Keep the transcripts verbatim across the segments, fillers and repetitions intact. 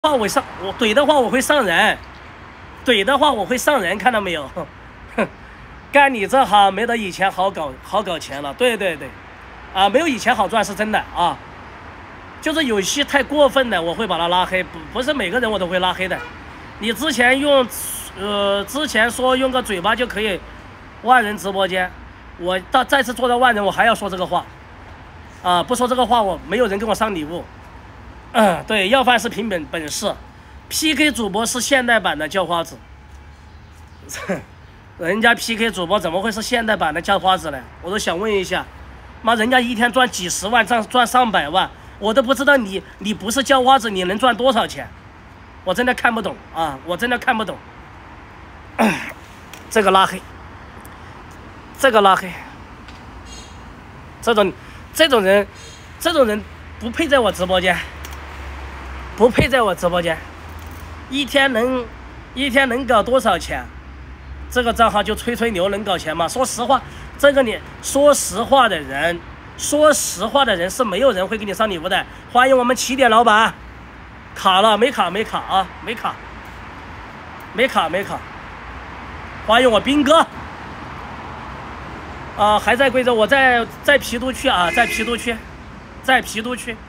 话我上我怼的话我会上人，怼的话我会上人，看到没有？哼，干你这行没得以前好搞好搞钱了。对对对，啊，没有以前好赚是真的啊。就是有些太过分的，我会把他拉黑，不不是每个人我都会拉黑的。你之前用，呃，之前说用个嘴巴就可以万人直播间，我到再次做到万人，我还要说这个话，啊，不说这个话，我没有人给我上礼物。嗯，对，要饭是凭本本事 ，P K 主播是现代版的叫花子，人家 P K 主播怎么会是现代版的叫花子呢？我都想问一下，妈，人家一天赚几十万，赚赚上百万，我都不知道你你不是叫花子，你能赚多少钱？我真的看不懂啊，我真的看不懂。这个拉黑，这个拉黑，这种这种人，这种人不配在我直播间。不配在我直播间，一天能一天能搞多少钱？这个账号就吹吹牛能搞钱吗？说实话，这个你说实话的人，说实话的人是没有人会给你上礼物的。欢迎我们起点老板，卡了没卡没卡啊？没卡，没卡没卡。欢迎我兵哥，啊，还在贵州，我在在郫都区啊，在郫都区，在郫都区。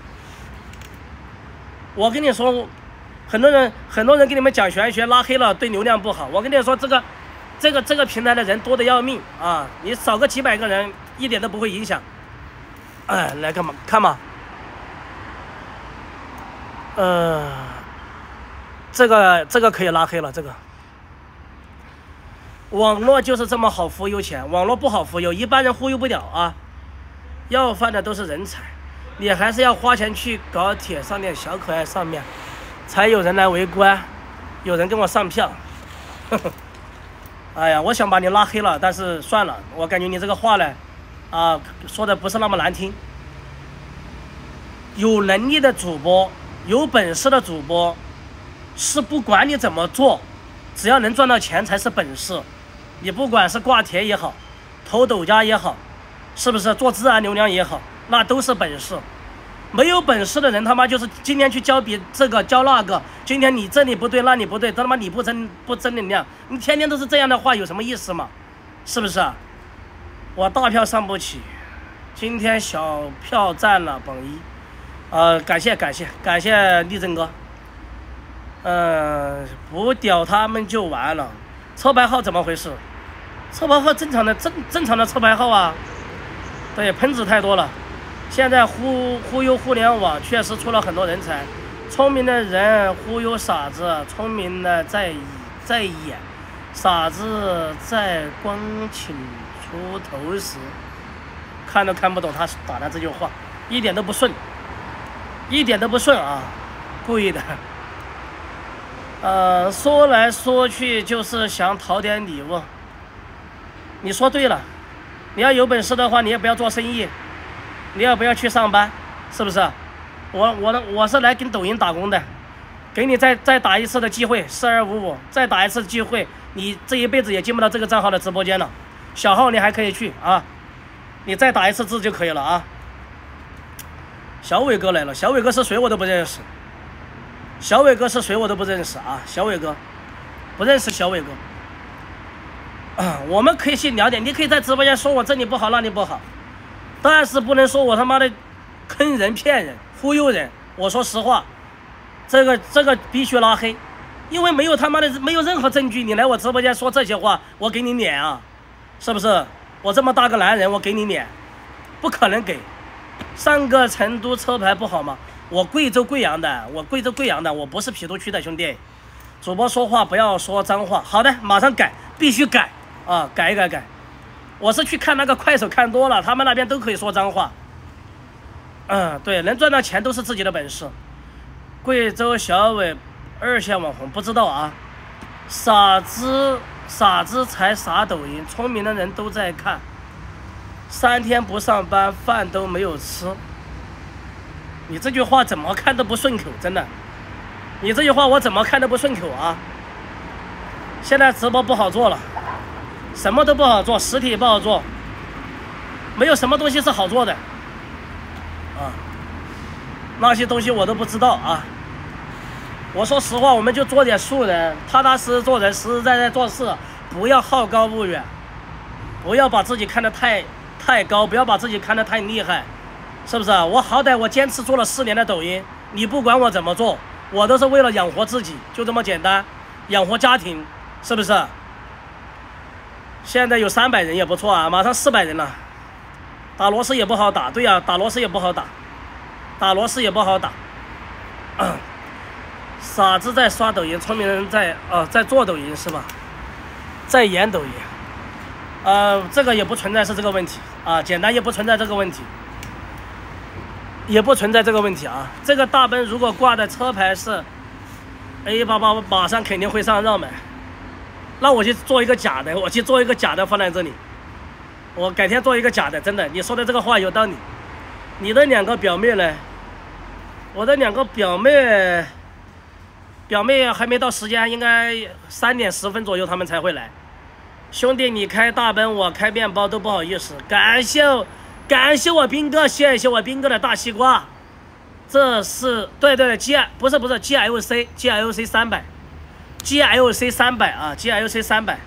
我跟你说，很多人很多人给你们讲玄学，拉黑了对流量不好。我跟你说，这个这个这个平台的人多的要命啊！你少个几百个人，一点都不会影响。哎，来干嘛？看嘛。呃，这个这个可以拉黑了。这个网络就是这么好忽悠钱，网络不好忽悠，一般人忽悠不了啊。要饭的都是人才。你还是要花钱去搞铁上点小可爱上面，才有人来围观，有人跟我上票。呵呵，哎呀，我想把你拉黑了，但是算了，我感觉你这个话呢，啊，说的不是那么难听。有能力的主播，有本事的主播，是不管你怎么做，只要能赚到钱才是本事。你不管是挂帖也好，投抖加也好，是不是做自然流量也好？那都是本事，没有本事的人他妈就是今天去教别这个教那个，今天你这里不对那里不对，他妈你不争不争能量，你天天都是这样的话有什么意思嘛？是不是？我大票上不起，今天小票占了榜一，呃，感谢感谢感谢立正哥，呃，不屌他们就完了。车牌号怎么回事？车牌号正常的正正常的车牌号啊，对，喷子太多了。现在忽忽悠互联网确实出了很多人才，聪明的人忽悠傻子，聪明的在在演，傻子在光请出头时，看都看不懂他打的这句话，一点都不顺，一点都不顺啊，故意的。呃，说来说去就是想讨点礼物。你说对了，你要有本事的话，你也不要做生意。你要不要去上班？是不是？我我我是来跟抖音打工的，给你再再打一次的机会，四二五五，再打一次机会，你这一辈子也进不到这个账号的直播间了。小号你还可以去啊，你再打一次字就可以了啊。小伟哥来了，小伟哥是谁我都不认识，小伟哥是谁我都不认识啊，小伟哥不认识小伟哥。啊，我们可以去聊点，你可以在直播间说我这里不好那里不好。但是不能说我他妈的坑人骗人忽悠人，我说实话，这个这个必须拉黑，因为没有他妈的没有任何证据，你来我直播间说这些话，我给你脸啊，是不是？我这么大个男人，我给你脸，不可能给。上个成都车牌不好吗？我贵州贵阳的，我贵州贵阳的，我不是郫都区的兄弟。主播说话不要说脏话，好的，马上改，必须改啊，改一改改。我是去看那个快手看多了，他们那边都可以说脏话。嗯，对，能赚到钱都是自己的本事。贵州小伟二线网红不知道啊，傻子傻子才傻抖音，聪明的人都在看。三天不上班，饭都没有吃。你这句话怎么看都不顺口，真的。你这句话我怎么看都不顺口啊！现在直播不好做了。什么都不好做，实体不好做，没有什么东西是好做的啊，那些东西我都不知道啊。 我说实话，我们就做点素人，踏踏实实做人，实实在在做事，不要好高骛远，不要把自己看得太太高，不要把自己看得太厉害，是不是啊？我好歹我坚持做了四年的抖音，你不管我怎么做，我都是为了养活自己，就这么简单，养活家庭，是不是？现在有三百人也不错啊，马上四百人了。打螺丝也不好打，对呀、啊，打螺丝也不好打，打螺丝也不好打。傻子在刷抖音，聪明人在呃在做抖音是吧？在演抖音，呃，这个也不存在是这个问题啊，简单也不存在这个问题，也不存在这个问题啊。这个大奔如果挂的车牌是 A 八八，马上肯定会上热门。那我去做一个假的，我去做一个假的放在这里。我改天做一个假的，真的，你说的这个话有道理。你的两个表妹呢？我的两个表妹，表妹还没到时间，应该三点十分左右他们才会来。兄弟，你开大奔，我开面包都不好意思。感谢，感谢我兵哥，谢谢我兵哥的大西瓜。这是对对对 ，G 不是不是 G L C G L C 三百 G L C 三百啊 G L C 三百。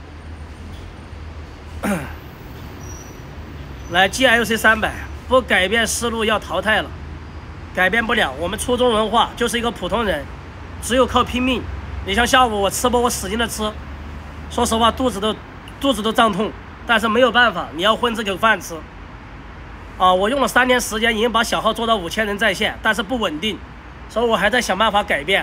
来 G L C 三百，不改变思路要淘汰了，改变不了。我们初中文化就是一个普通人，只有靠拼命。你像下午我吃播，我使劲的吃，说实话肚子都肚子都胀痛，但是没有办法，你要混这口饭吃。啊，我用了三年时间，已经把小号做到五千人在线，但是不稳定，所以我还在想办法改变。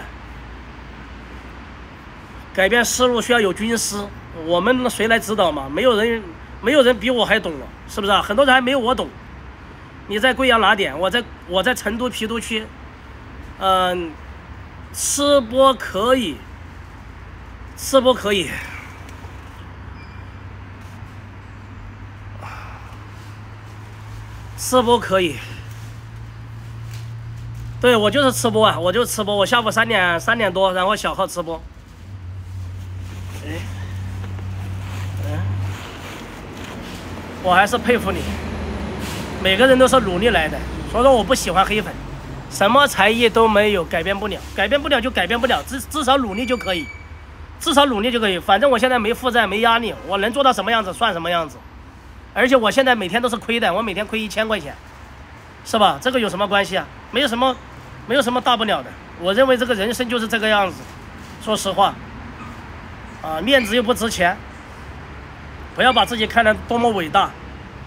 改变思路需要有军师，我们谁来指导嘛？没有人。没有人比我还懂了，是不是啊？很多人还没有我懂。你在贵阳哪点？我在我在成都郫都区。嗯、呃，吃播可以，吃播可以。吃播可以。对，我就是吃播啊，我就吃播。我下午三点三点多，然后小号吃播。哎。我还是佩服你，每个人都是努力来的。所以说我不喜欢黑粉，什么才艺都没有，改变不了，改变不了就改变不了，至至少努力就可以，至少努力就可以。反正我现在没负债，没压力，我能做到什么样子算什么样子。而且我现在每天都是亏的，我每天亏一千块钱，是吧？这个有什么关系啊？没有什么，没有什么大不了的。我认为这个人生就是这个样子，说实话，啊，面子又不值钱。不要把自己看得多么伟大。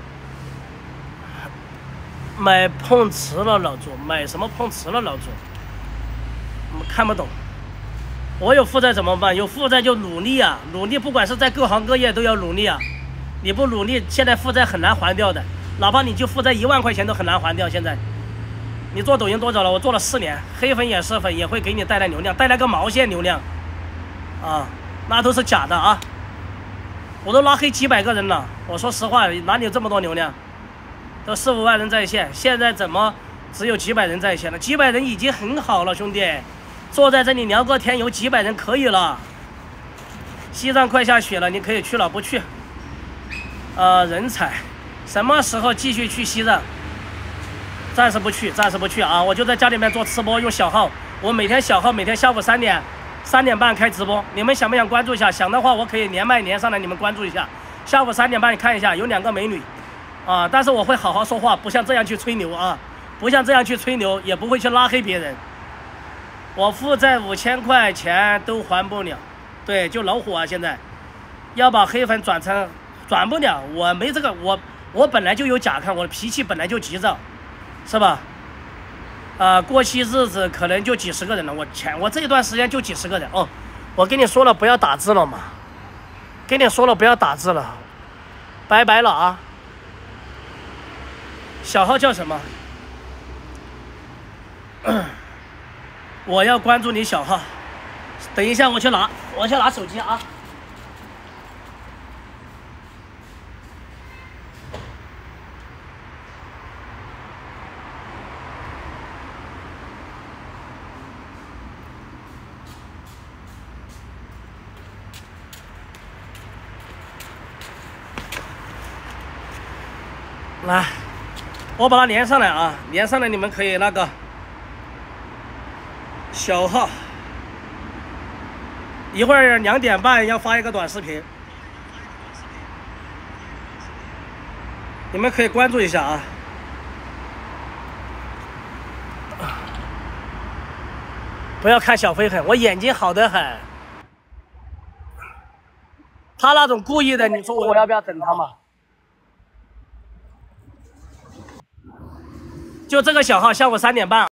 买碰瓷了老朱，买什么碰瓷了老朱？我看不懂。我有负债怎么办？有负债就努力啊，努力，不管是在各行各业都要努力啊。你不努力，现在负债很难还掉的，哪怕你就负债一万块钱都很难还掉。现在，你做抖音多久了？我做了四年，黑粉也是粉，也会给你带来流量，带来个毛线流量啊，那都是假的啊。我都拉黑几百个人了，我说实话，哪里有这么多流量？都四五万人在线，现在怎么只有几百人在线了？几百人已经很好了，兄弟，坐在这里聊个天，有几百人可以了。西藏快下雪了，你可以去了，不去？呃，人才，什么时候继续去西藏？暂时不去，暂时不去啊！我就在家里面做吃播，用小号，我每天小号每天下午三点。三点半开直播，你们想不想关注一下？想的话，我可以连麦连上来，你们关注一下。下午三点半你看一下，有两个美女，啊，但是我会好好说话，不像这样去吹牛啊，不像这样去吹牛，也不会去拉黑别人。我负债五千块钱都还不了，对，就老虎啊！现在要把黑粉转成转不了，我没这个，我我本来就有甲亢，我的脾气本来就急躁，是吧？啊、呃，过期日子可能就几十个人了，我前我这一段时间就几十个人哦。我跟你说了不要打字了嘛，跟你说了不要打字了，拜拜了啊。小号叫什么？我要关注你小号，等一下我去拿，我去拿手机啊。来，我把它连上来啊，连上来你们可以那个小号一会儿两点半要发一个短视频，你们可以关注一下啊。不要看小飞狠，我眼睛好得很。他那种故意的，你说我要不要整他嘛？就这个小号，下午三点半。